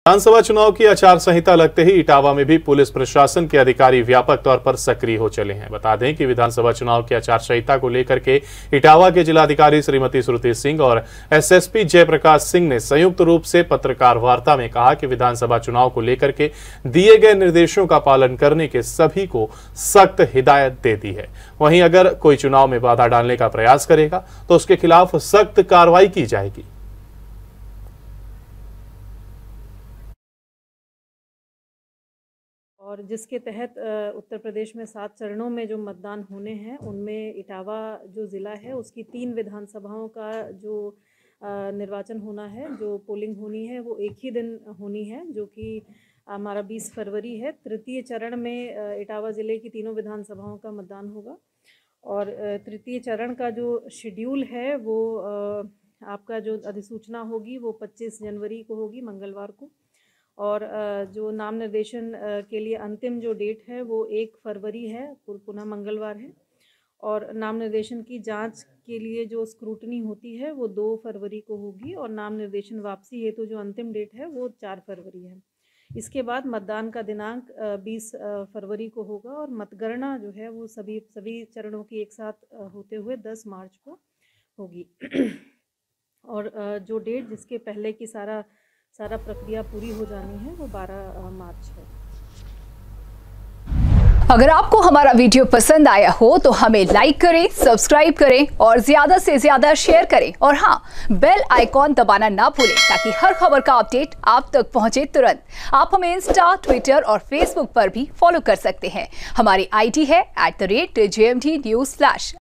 विधानसभा चुनाव की आचार संहिता लगते ही इटावा में भी पुलिस प्रशासन के अधिकारी व्यापक तौर पर सक्रिय हो चले हैं। बता दें कि विधानसभा चुनाव की आचार संहिता को लेकर के इटावा के जिलाधिकारी श्रीमती श्रुति सिंह और एसएसपी जयप्रकाश सिंह ने संयुक्त रूप से पत्रकार वार्ता में कहा कि विधानसभा चुनाव को लेकर के दिए गए निर्देशों का पालन करने के सभी को सख्त हिदायत दे दी है। वहीं अगर कोई चुनाव में बाधा डालने का प्रयास करेगा तो उसके खिलाफ सख्त कार्रवाई की जाएगी। और जिसके तहत उत्तर प्रदेश में 7 चरणों में जो मतदान होने हैं, उनमें इटावा जो ज़िला है उसकी 3 विधानसभाओं का जो निर्वाचन होना है, जो पोलिंग होनी है, वो एक ही दिन होनी है, जो कि हमारा 20 फरवरी है। तृतीय चरण में इटावा ज़िले की तीनों विधानसभाओं का मतदान होगा और तृतीय चरण का जो शेड्यूल है वो आपका जो अधिसूचना होगी वो 25 जनवरी को होगी, मंगलवार को। और जो नाम निर्देशन के लिए अंतिम जो डेट है वो 1 फरवरी है, पुनः मंगलवार है। और नाम निर्देशन की जांच के लिए जो स्क्रूटनी होती है वो 2 फरवरी को होगी और नाम निर्देशन वापसी हेतु जो अंतिम डेट है वो 4 फरवरी है। इसके बाद मतदान का दिनांक 20 फरवरी को होगा और मतगणना जो है वो सभी चरणों की एक साथ होते हुए 10 मार्च को होगी। और जो डेट जिसके पहले की सारा प्रक्रिया पूरी हो जानी है वो 12 मार्च है। अगर आपको हमारा वीडियो पसंद आया हो तो हमें लाइक करें, सब्सक्राइब करें और ज्यादा से ज्यादा शेयर करें और हाँ, बेल आइकॉन दबाना ना भूलें ताकि हर खबर का अपडेट आप तक पहुंचे तुरंत। आप हमें इंस्टा, ट्विटर और फेसबुक पर भी फॉलो कर सकते हैं। हमारी आईडी है @JMT News Flash।